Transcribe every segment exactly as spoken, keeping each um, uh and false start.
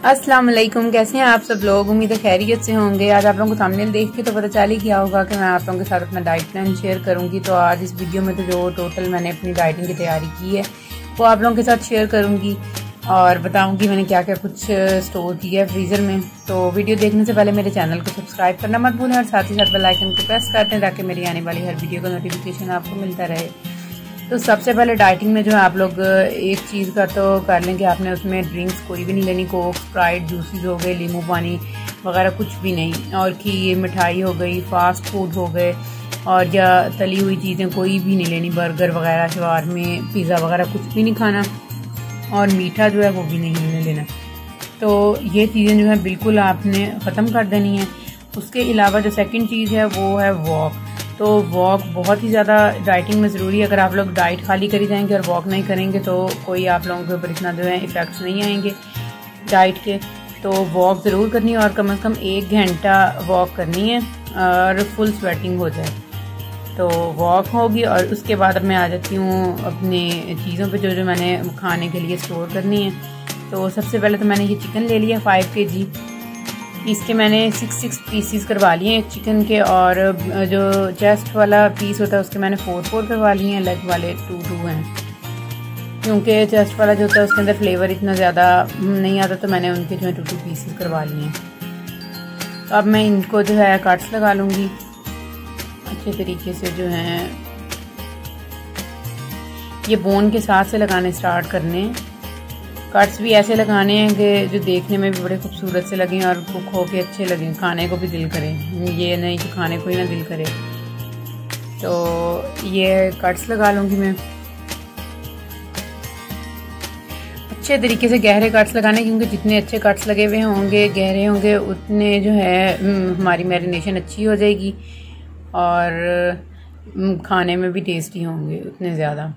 अस्सलाम वालेकुम, कैसे हैं आप सब लोग। उम्मीद है खैरियत से होंगे। आज आप लोगों को थंबनेल देख के तो पता चल ही गया होगा कि मैं आप लोगों के साथ अपना डाइट प्लान शेयर करूंगी। तो आज इस वीडियो में तो जो टोटल मैंने अपनी डाइटिंग की तैयारी की है वो आप लोगों के साथ शेयर करूंगी और बताऊंगी मैंने क्या क्या कुछ स्टोर किया है फ्रीज़र में। तो वीडियो देखने से पहले मेरे चैनल को सब्सक्राइब करना मत भूलें और साथ ही साथ बेल आइकन को प्रेस कर दें ताकि मेरी आने वाली हर वीडियो का नोटिफिकेशन आपको मिलता रहे। तो सबसे पहले डाइटिंग में जो है आप लोग एक चीज़ का तो कर लें कि आपने उसमें ड्रिंक्स कोई भी नहीं लेनी। कोक, स्प्राइट, जूसेस हो गए, नींबू पानी वगैरह कुछ भी नहीं। और खीर, मिठाई हो गई, फास्ट फूड हो गए और या तली हुई चीज़ें कोई भी नहीं लेनी। बर्गर वगैरह, शवारमे, पिज़्ज़ा वगैरह कुछ भी नहीं खाना और मीठा जो है वो भी नहीं लेना। तो ये चीज़ें जो है बिल्कुल आपने ख़त्म कर देनी है। उसके अलावा जो सेकंड चीज़ है वो है वॉक। तो वॉक बहुत ही ज़्यादा डाइटिंग में ज़रूरी है। अगर आप लोग डाइट खाली करी जाएंगे और वॉक नहीं करेंगे तो कोई आप लोगों के ऊपर इतना जो है इफ़ेक्ट्स नहीं आएंगे डाइट के। तो वॉक ज़रूर करनी है और कम से कम एक घंटा वॉक करनी है और फुल स्वेटिंग हो जाए तो वॉक होगी। और उसके बाद अब मैं आ जाती हूँ अपनी चीज़ों पे जो जो मैंने खाने के लिए स्टोर करनी है। तो सबसे पहले तो मैंने ये चिकन ले लिया फाइव के जी। इसके मैंने सिक्स सिक्स पीसीस करवा लिए हैं एक चिकन के और जो चेस्ट वाला पीस होता है उसके मैंने फोर फोर करवा लिए हैं। लेग वाले टू टू हैं क्योंकि चेस्ट वाला जो होता है उसके अंदर फ्लेवर इतना ज़्यादा नहीं आता तो मैंने उनके जो है टू टू पीसीस करवा लिए हैं। तो अब मैं इनको जो है कट्स लगा लूँगी अच्छे तरीके से। जो है ये बोन के साथ से लगाने स्टार्ट करने हैं। कट्स भी ऐसे लगाने हैं कि जो देखने में भी बड़े खूबसूरत से लगें और कुक हो के अच्छे लगें, खाने को भी दिल करे। ये नहीं कि खाने को ही ना दिल करे। तो ये कट्स लगा लूँगी मैं अच्छे तरीके से। गहरे कट्स लगाने क्योंकि जितने अच्छे कट्स लगे हुए होंगे गहरे होंगे उतने जो है हमारी मैरिनेशन अच्छी हो जाएगी और खाने में भी टेस्टी होंगे उतने ज़्यादा।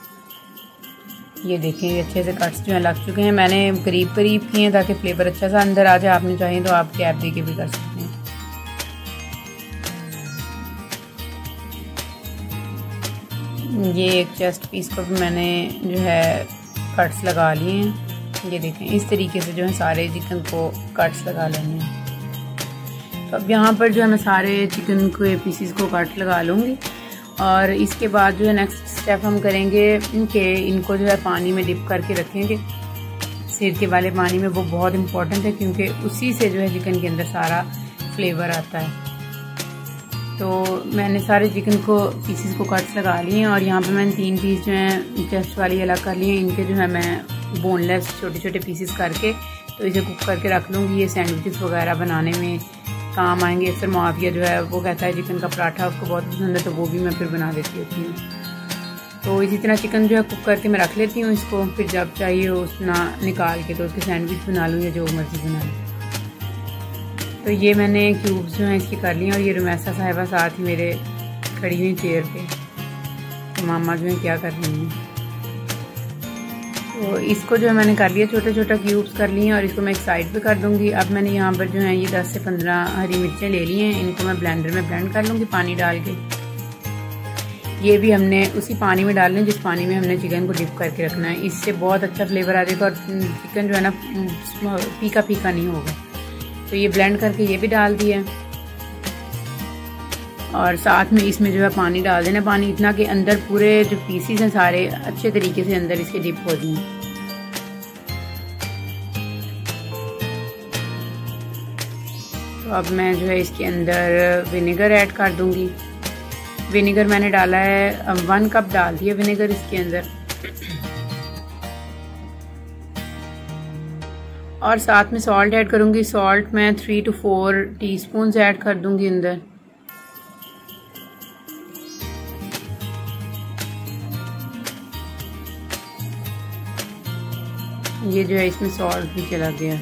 ये देखें ये अच्छे से कट्स जो हैं लग चुके हैं। मैंने करीब करीब किए हैं ताकि फ्लेवर अच्छा सा अंदर आ जाए। आपने चाहिए तो आप कैप दे के भी कर सकते हैं। ये एक चेस्ट पीस को भी मैंने जो है कट्स लगा लिए हैं। ये देखें इस तरीके से जो है सारे चिकन को कट्स लगा लेंगे। तो अब यहाँ पर जो है मैं सारे चिकन के पीसीस को कट लगा लूँगी और इसके बाद जो है नेक्स्ट स्टेप हम करेंगे कि इनको जो है पानी में डिप करके रखेंगे सिरके वाले पानी में। वो बहुत इम्पोर्टेंट है क्योंकि उसी से जो है चिकन के अंदर सारा फ्लेवर आता है। तो मैंने सारे चिकन को पीसीस को कट्स लगा लिए हैं और यहाँ पे मैंने तीन पीस जो हैं चेस्ट वाली अलग कर लिए हैं। इनके जो है मैं बोनलेस छोटे छोटे पीसीस करके तो इसे कुक करके रख लूँगी। ये सैंडविचेस वगैरह बनाने में काम आएंगे। अक्सर मुआविया जो है वो कहता है चिकन का पराठा उसको बहुत पसंद है तो वो भी मैं फिर बना देती होती हूँ। तो इसी तरह चिकन जो है कुक करके मैं रख लेती हूँ इसको। फिर जब चाहिए उसना निकाल के तो उसके सैंडविच बना लूँ या जो मर्जी बना लूँ। तो ये मैंने क्यूब्स जो हैं इसकी कर लिए और ये रुमैसा साहिबा साथ ही मेरे खड़ी हुई चेयर पे। तो मामा जो है क्या कर रही हैं। तो इसको जो है मैंने कर लिया छोटे छोटे क्यूब्स कर लिए हैं और इसको मैं एक साइड पे कर दूंगी। अब मैंने यहाँ पर जो है ये दस से पंद्रह हरी मिर्चें ले ली हैं। इनको मैं ब्लेंडर में ब्लेंड कर लूँगी पानी डाल के। ये भी हमने उसी पानी में डालना है जिस पानी में हमने चिकन को डिप करके रखना है। इससे बहुत अच्छा फ्लेवर आ जाएगा और चिकन जो है ना फीका फीका नहीं होगा। तो ये ब्लेंड करके ये भी डाल दिया और साथ में इसमें जो है पानी डाल देना। पानी इतना कि अंदर पूरे जो पीसीस हैं सारे अच्छे तरीके से अंदर इसके डिप हो जाएं। तो अब मैं जो है इसके अंदर विनेगर ऐड कर दूंगी। विनेगर मैंने डाला है वन कप डाल दिया विनेगर इसके अंदर और साथ में सॉल्ट ऐड करूंगी। सॉल्ट मैं three two four teaspoon add कर दूंगी अंदर। ये जो है इसमें सॉल्ट भी चला गया।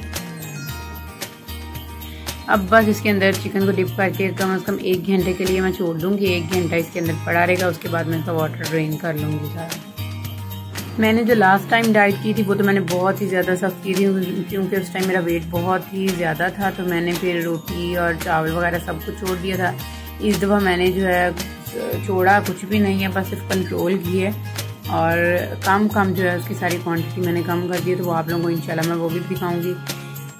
अब बस इसके अंदर चिकन को डिप करके कम से कम एक घंटे के लिए मैं छोड़ दूंगी। एक घंटा इसके अंदर पड़ा रहेगा। उसके बाद मैं इसका वाटर ड्रेन कर लूँगी सारा। मैंने जो लास्ट टाइम डाइट की थी वो तो मैंने बहुत ही ज़्यादा सख्त की थी क्योंकि उस टाइम मेरा वेट बहुत ही ज़्यादा था। तो मैंने फिर रोटी और चावल वगैरह सब कुछ छोड़ दिया था। इस दफ़ा मैंने जो है छोड़ा कुछ भी नहीं है, बस सिर्फ कंट्रोल की है और कम कम जो है उसकी सारी क्वांटिटी मैंने कम कर दी है। तो वो आप लोगों को इंशाल्लाह मैं वो भी दिखाऊंगी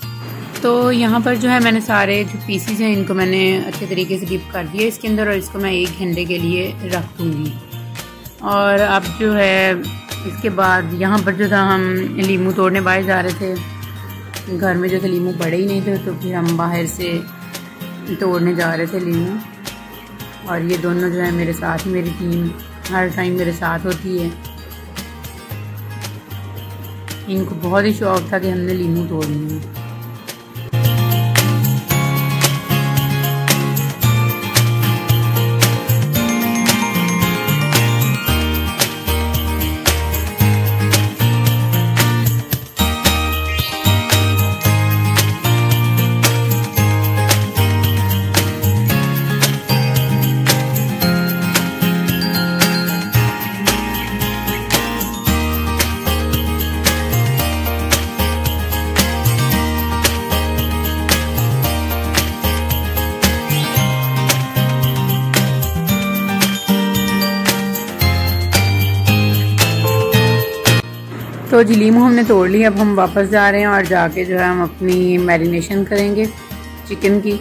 तो यहाँ पर जो है मैंने सारे जो पीसीज हैं इनको मैंने अच्छे तरीके से डिप कर दिया इसके अंदर, और इसको मैं एक घंटे के लिए रख दूँगी। और अब जो है इसके बाद यहाँ पर जो था हम लीमू तोड़ने बाहर जा रहे थे, घर में जो थे लीमू बड़े ही नहीं थे, तो फिर हम बाहर से तोड़ने जा रहे थे लीमू। और ये दोनों जो है मेरे साथ, मेरी टीम हर टाइम मेरे साथ होती है। इनको बहुत ही शौक था कि हमने लीमू तोड़नी है। तो जी लीमू हमने तोड़ ली। अब हम वापस जा रहे हैं और जाके जो है हम अपनी मैरिनेशन करेंगे चिकन की।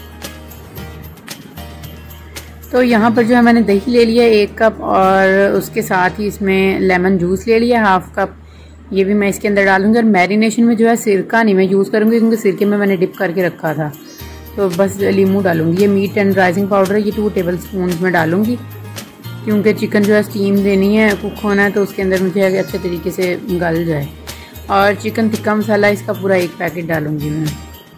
तो यहाँ पर जो है मैंने दही ले लिया एक कप, और उसके साथ ही इसमें लेमन जूस ले लिया हाफ कप, ये भी मैं इसके अंदर डालूंगी। और मैरिनेशन में जो है सिरका नहीं मैं यूज़ करूँगी, क्योंकि सिरके में मैंने डिप करके रखा था। तो बस लीमू डालूंगी। ये मीट एंड राइसिंग पाउडर है, ये टू टेबल स्पून में डालूंगी, क्योंकि चिकन जो है स्टीम देनी है, कुक होना है, तो उसके अंदर मुझे अच्छे तरीके से गल जाए। और चिकन टिक्का मसाला इसका पूरा एक पैकेट डालूंगी मैं।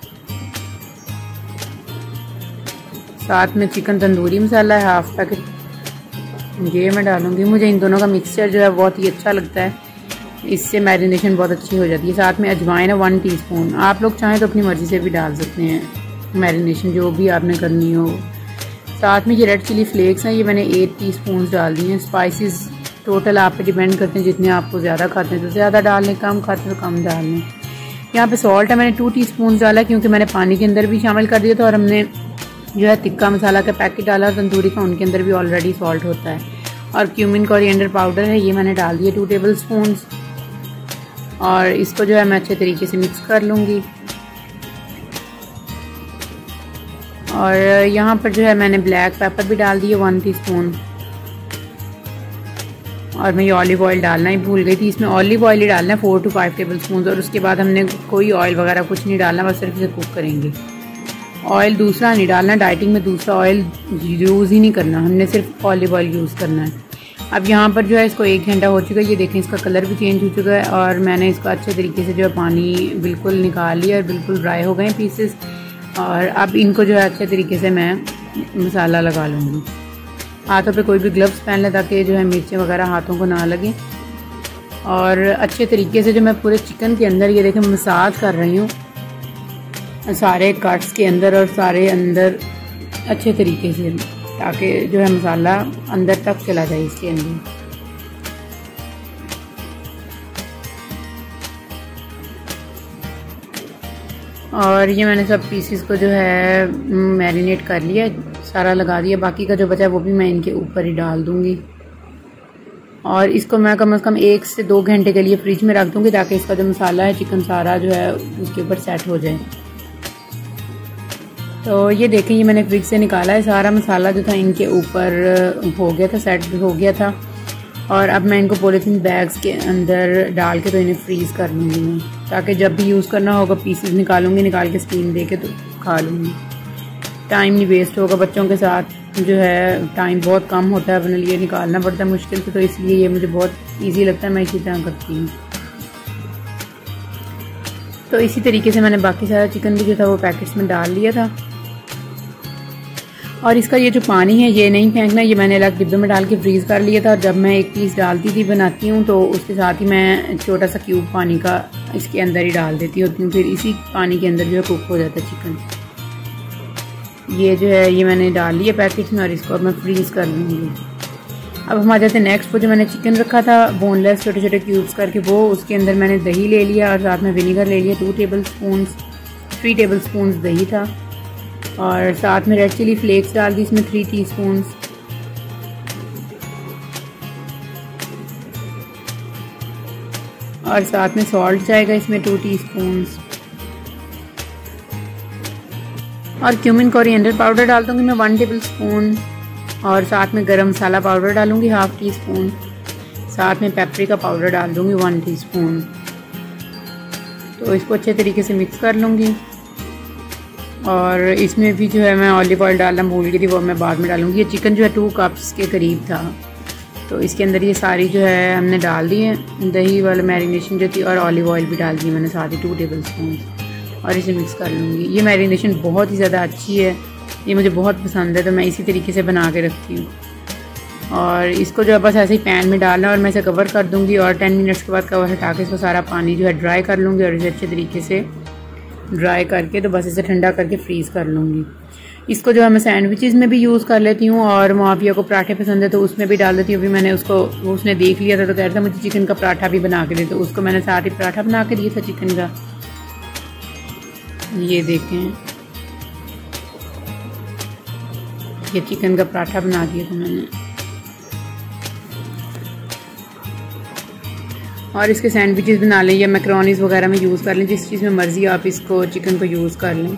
साथ में चिकन तंदूरी मसाला है हाफ पैकेट, ये मैं डालूंगी। मुझे इन दोनों का मिक्सचर जो है बहुत ही अच्छा लगता है, इससे मैरिनेशन बहुत अच्छी हो जाती है। साथ में अजवाइन है वन टीस्पून, आप लोग चाहें तो अपनी मर्ज़ी से भी डाल सकते हैं, मैरिनेशन जो भी आपने करनी हो। साथ में ये रेड चिली फ्लेक्स हैं, ये मैंने एट टीस्पून डाल दिए हैं। स्पाइसेस टोटल आप पे डिपेंड करते हैं, जितने आपको ज़्यादा खाते हैं तो ज़्यादा डाल लें, कम खाते हैं तो कम डाल लें। यहाँ पे सॉल्ट है, मैंने टू टीस्पून डाला, क्योंकि मैंने पानी के अंदर भी शामिल कर दिया था, और हमने जो है टिक्का मसाला का पैकेट डाला तंदूरी का, उनके अंदर भी ऑलरेडी सॉल्ट होता है। और क्यूमिन कोरिएंडर पाउडर है, ये मैंने डाल दिया टू टेबल स्पून। और इसको जो है मैं अच्छे तरीके से मिक्स कर लूँगी। और यहाँ पर जो है मैंने ब्लैक पेपर भी डाल दिए वन टीस्पून। और मैं ये ऑलिव ऑयल डालना ही भूल गई थी, इसमें ऑलिव ऑयल ही डालना है four to five tablespoon. और उसके बाद हमने कोई ऑयल वगैरह कुछ नहीं डालना, बस सिर्फ इसे कुक करेंगे। ऑयल दूसरा नहीं डालना, डाइटिंग में दूसरा ऑयल यूज़ ही नहीं करना, हमने सिर्फ ऑलिव ऑयल यूज़ करना है। अब यहाँ पर जो है इसको एक घंटा हो चुका है, ये देखें इसका कलर भी चेंज हो चुका है। और मैंने इसको अच्छे तरीके से जो है पानी बिल्कुल निकाल लिया और बिल्कुल ड्राई हो गए पीसेस। और अब इनको जो है अच्छे तरीके से मैं मसाला लगा लूँगी। हाथों पे कोई भी ग्लव्स पहन लें, ताकि जो है मिर्चें वगैरह हाथों को ना लगे। और अच्छे तरीके से जो मैं पूरे चिकन के अंदर ये देखें मसाज कर रही हूँ, सारे कट्स के अंदर और सारे अंदर अच्छे तरीके से, ताकि जो है मसाला अंदर तक चला जाए इसके अंदर। और ये मैंने सब पीसेस को जो है मैरिनेट कर लिया, सारा लगा दिया। बाकी का जो बचा है वो भी मैं इनके ऊपर ही डाल दूँगी। और इसको मैं कम से कम एक से दो घंटे के लिए फ्रिज में रख दूँगी, ताकि इसका जो मसाला है चिकन सारा जो है उसके ऊपर सेट हो जाए। तो ये देखें, ये मैंने फ्रिज से निकाला है, सारा मसाला जो था इनके ऊपर हो गया था, सेट हो गया था। और अब मैं इनको पॉलीथीन बैग्स के अंदर डाल के तो इन्हें फ्रीज़ कर लूँगी मैं, ताकि जब भी यूज़ करना होगा पीसेस निकालूंगी, निकाल के स्टीम दे के तो खा लूँगी। टाइम नहीं वेस्ट होगा, बच्चों के साथ जो है टाइम बहुत कम होता है, अपने लिए निकालना पड़ता है मुश्किल से, तो इसलिए ये मुझे बहुत ईजी लगता है, मैं इसी तरह करती हूँ। तो इसी तरीके से मैंने बाकी सारा चिकन भी जो था वो पैकेट्स में डाल लिया था। और इसका ये जो पानी है ये नहीं फेंकना, ये मैंने अलग डिब्बे में डाल के फ्रीज़ कर लिया था। और जब मैं एक पीस डालती थी बनाती हूँ, तो उसके साथ ही मैं छोटा सा क्यूब पानी का इसके अंदर ही डाल देती होती हूँ, फिर इसी पानी के अंदर जो है कुक हो जाता है चिकन। ये जो है ये मैंने डाल लिया पैकेट्स में, और इसको अब मैं फ्रीज़ कर लूँगी। अब हम आ जाते हैं नेक्स्ट, वो जो मैंने चिकन रखा था बोनलेस छोटे छोटे क्यूब्स करके, वो उसके अंदर मैंने दही ले लिया और साथ में विनीगर ले लिया two tablespoon, three tablespoon दही था। और साथ में रेड चिली फ्लेक्स डाल दी इसमें थ्री टीस्पून। और साथ में सॉल्ट जाएगा इसमें टू टीस्पून। और क्यूमिन कोरिएंडर पाउडर डाल दूँगी मैं वन टेबल स्पून, और साथ में गरम मसाला पाउडर डालूँगी हाफ़ टी स्पून, साथ में पेपरिका पाउडर डाल दूँगी वन टीस्पून। तो इसको अच्छे तरीके से मिक्स कर लूँगी। और इसमें भी जो है मैं ऑलिव ऑयल डालना भूल गई थी, वो मैं बाद में डालूँगी। ये चिकन जो है टू कप्स के करीब था, तो इसके अंदर ये सारी जो है हमने डाल दी है, दही वाला मैरिनेशन जो थी, और ऑलिव ऑयल भी डाल दी मैंने साथ ही टू टेबल स्पून, और इसे मिक्स कर लूँगी। ये मैरिनेशन बहुत ही ज़्यादा अच्छी है, ये मुझे बहुत पसंद है, तो मैं इसी तरीके से बना के रखती हूँ। और इसको जो है बस ऐसे ही पैन में डालना, और मैं इसे कवर कर दूँगी, और टेन मिनट्स के बाद कवर हटा के इसको सारा पानी जो है ड्राई कर लूँगी, और इसे अच्छे तरीके से ड्राई करके तो बस इसे ठंडा करके फ्रीज़ कर लूँगी। इसको जो है मैं सैंडविचेस में भी यूज़ कर लेती हूँ, और मुआविया को पराठे पसंद है तो उसमें भी डाल देती हूँ। अभी मैंने उसको वो उसने देख लिया था तो कह रहा था मुझे चिकन का पराठा भी बना के दे, तो उसको मैंने साथ ही पराठा बना के दिया था चिकन का। ये देखें, ये चिकन का पराठा बना दिया था मैंने। और इसके सैंडविचेस बना लें या मैक्रोनीज वगैरह में यूज़ कर लें, जिस चीज़ में मर्ज़ी आप इसको चिकन को यूज़ कर लें।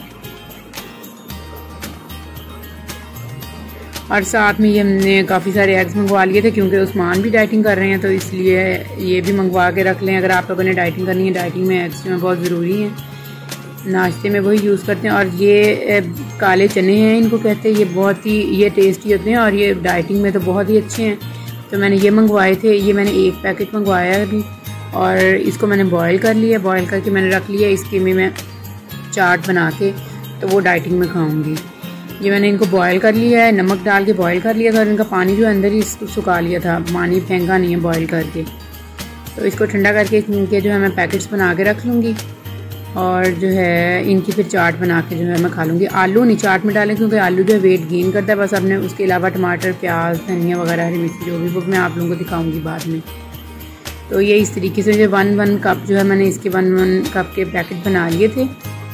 और साथ में ये हमने काफ़ी सारे एग्स मंगवा लिए थे, क्योंकि उस्मान भी डाइटिंग कर रहे हैं, तो इसलिए ये भी मंगवा के रख लें। अगर आप लोगों ने डाइटिंग करनी है, डाइटिंग में एग्स जो है बहुत ज़रूरी हैं, नाश्ते में वही यूज़ करते हैं। और ये काले चने हैं, इनको कहते हैं, ये बहुत ही ये टेस्टी होते हैं, और ये डाइटिंग में तो बहुत ही अच्छे हैं। तो मैंने ये मंगवाए थे, ये मैंने एक पैकेट मंगवाया है अभी, और इसको मैंने बॉयल कर लिया, बॉयल करके मैंने रख लिया। इसकी में मैं चाट बना के तो वो डाइटिंग में खाऊंगी। ये मैंने इनको बॉयल कर लिया है, नमक डाल के बॉयल कर लिया था, और इनका पानी जो अंदर ही सुखा लिया था, पानी फेंका नहीं है बॉयल करके। तो इसको ठंडा करके इनके जो है मैं पैकेट्स बना के रख लूँगी, और जो है इनकी फिर चाट बना के जो है मैं खा लूँगी। आलू नहीं चाट में डालें, क्योंकि आलू जो है वेट गेन करता है। बस आपने उसके अलावा टमाटर, प्याज, धनिया वगैरह, हरी मिर्ची जो भी, वो मैं आप लोगों को दिखाऊंगी बाद में। तो ये इस तरीके से जो वन वन कप जो है मैंने इसके वन वन कप के पैकेट बना लिए थे।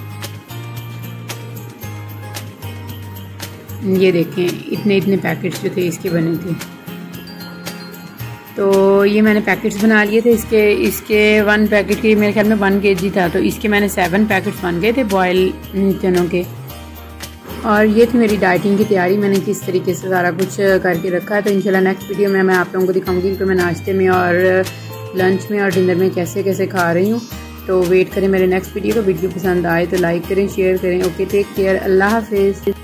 ये देखें, इतने इतने पैकेट्स जो थे इसके बने थे। तो ये मैंने पैकेट्स बना लिए थे इसके इसके वन पैकेट के मेरे ख्याल में वन केजी था, तो इसके मैंने सेवन पैकेट्स बन गए थे बॉयल चनों के। और ये थी मेरी डाइटिंग की तैयारी, मैंने किस तरीके से सारा कुछ करके रखा है। तो इंशाल्लाह नेक्स्ट वीडियो में मैं आप लोगों को दिखाऊंगी कि मैं नाश्ते में और लंच में और डिनर में कैसे कैसे खा रही हूँ। तो वेट करें मेरे नेक्स्ट वीडियो को। वीडियो पसंद आए तो लाइक करें, शेयर करें। ओके, टेक केयर, अल्लाह हाफिज़।